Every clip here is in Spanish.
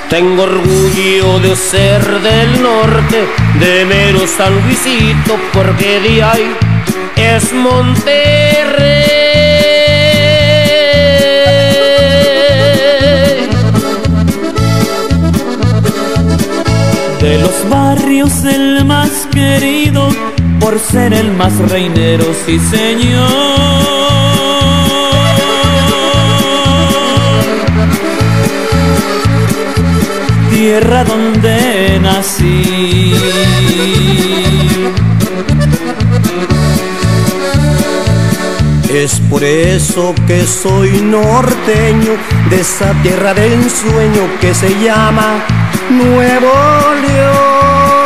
Tengo orgullo de ser del norte, de mero San Luisito, porque de ahí es Monterrey. De los barrios el más querido, por ser el más reinero, sí señor. Tierra donde nací. Es por eso que soy norteño, de esa tierra de ensueño que se llama Nuevo León.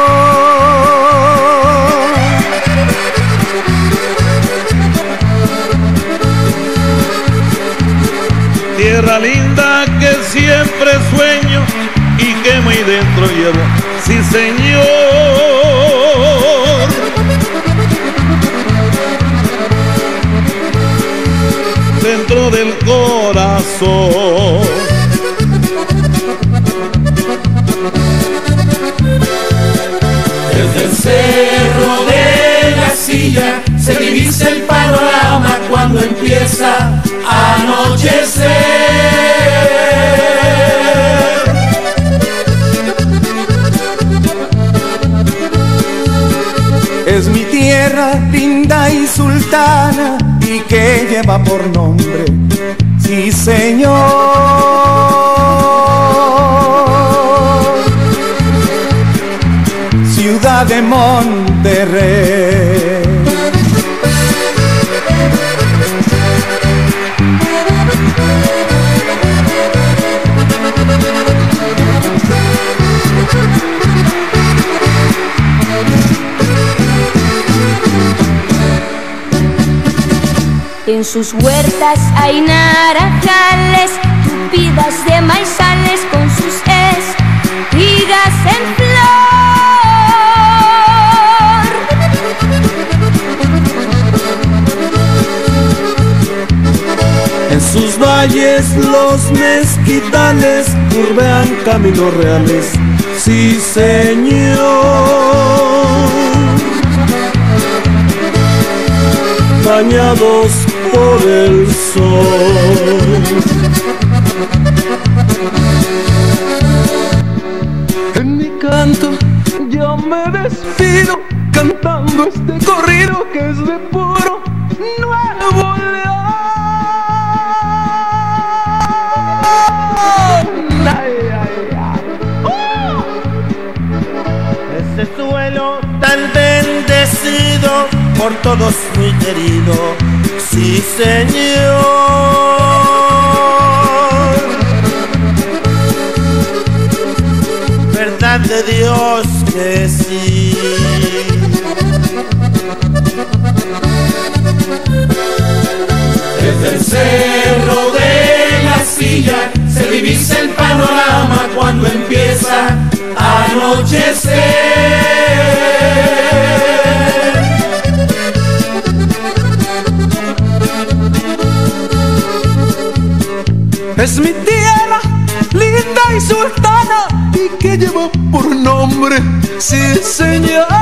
Tierra linda que siempre sueño y que muy dentro llevo, sí señor. Dentro del corazón. Desde el cerro de la silla se divisa el panorama cuando empieza a anochecer. Es mi tierra linda y sultana y que lleva por nombre, sí señor, ciudad de Monterrey. En sus huertas hay naranjales, tupidas de maizales con sus espigas en flor. En sus valles los mezquitales curvean caminos reales, sí señor, bañados por el sol. En mi canto yo me despido, cantando este corrido que es de puro Nuevo León. Ay, ay, ay. Ese suelo tan bendecido, por todos muy querido, sí señor, verdad de Dios que sí. Desde el cerro de la silla se divisa el panorama cuando empieza a anochecer. Es mi tierra linda y sultana y que lleva por nombre, sí señor,